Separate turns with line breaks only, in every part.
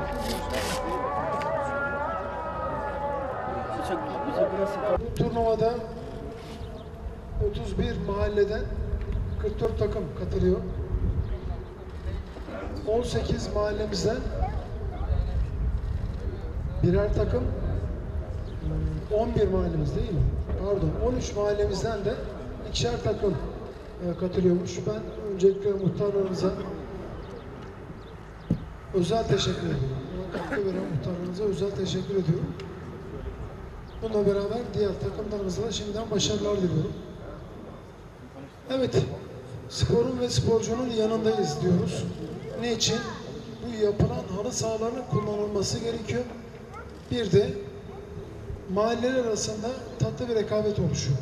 Bu turnuvada 31 mahalleden 44 takım katılıyor. 18 mahallemizden birer takım, 11 mahallemiz değil mi? Pardon, 13 mahallemizden de ikişer takım katılıyormuş. Ben öncelikle muhtarlarımıza özel teşekkür ediyorum. Buna katkı veren muhtarlarımıza özel teşekkür ediyorum. Bununla beraber diğer takımlarımıza da şimdiden başarılar diliyorum. Evet, sporun ve sporcunun yanındayız diyoruz. Ne için? Bu yapılan halı sahaların kullanılması gerekiyor. Bir de mahalleler arasında tatlı bir rekabet oluşuyor.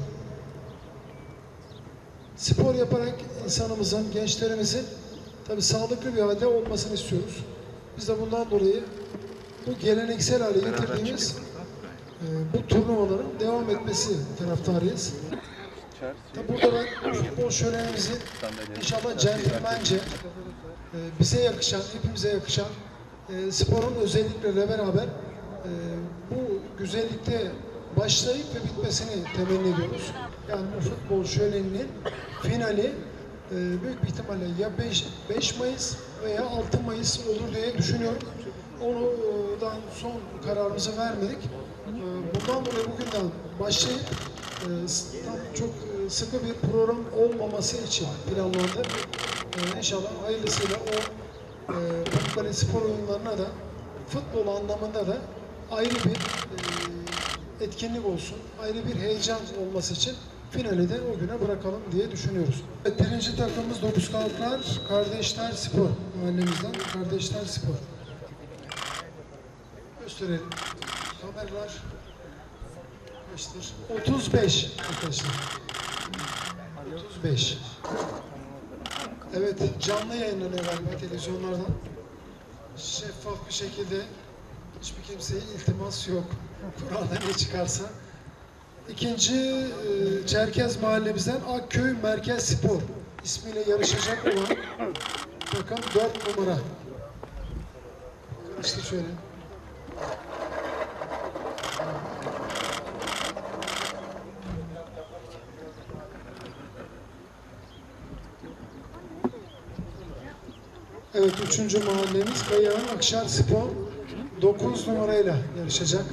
Spor yaparak insanımızın, gençlerimizin tabii sağlıklı bir halde olmasını istiyoruz. Biz de bundan dolayı bu geleneksel hale getirdiğimiz bu turnuvaların devam etmesi taraftarıyız. Tabii burada ben futbol şölenimizi inşallah centilmence, bize yakışan, hepimize yakışan sporun özellikleriyle beraber bu güzellikte başlayıp ve bitmesini temenni ediyoruz. Yani bu futbol şöleninin finali büyük bir ihtimalle ya 5 Mayıs veya 6 Mayıs olur diye düşünüyorum. Ondan son kararımızı vermedik. Bundan dolayı bugünden başlayıp çok sıkı bir program olmaması için planlandı. İnşallah hayırlısıyla o Pamukkale spor oyunlarına da futbol anlamında da ayrı bir etkinlik olsun, ayrı bir heyecan olması için finali de o güne bırakalım diye düşünüyoruz. Evet, birinci takımımız Dokuzkağıtlar Kardeşler Spor. Mahallemizden Kardeşler Spor. Gösterelim. Kameralar kaçtır? 35 arkadaşlar. 35. Evet, canlı yayınlanıyor galiba televizyonlardan. Şeffaf bir şekilde, hiçbir kimseye iltimas yok. Kur'an'da ne çıkarsa. İkinci Çerkez mahallemizden Akköy Merkez Spor ismiyle yarışacak olan takım 4 numara. İşte şöyle. Evet, 3. mahallemiz Kayağın Akşar Spor 9 numarayla yarışacak.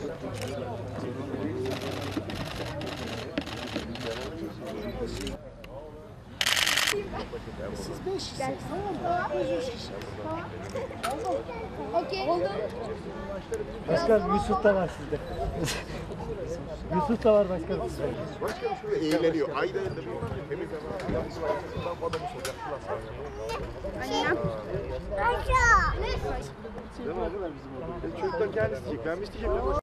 Siz 5 Okey. Oldu.
Başkan Yusuf da var sizde. Yusuf da var başkanım sizde.
Başkanım şurada eğleniyor. Ayda yıldır temiz adamı sokaktılar sana.
Annem.
Çocuklar kendisi isteyecek. Ben mi isteyeceğim?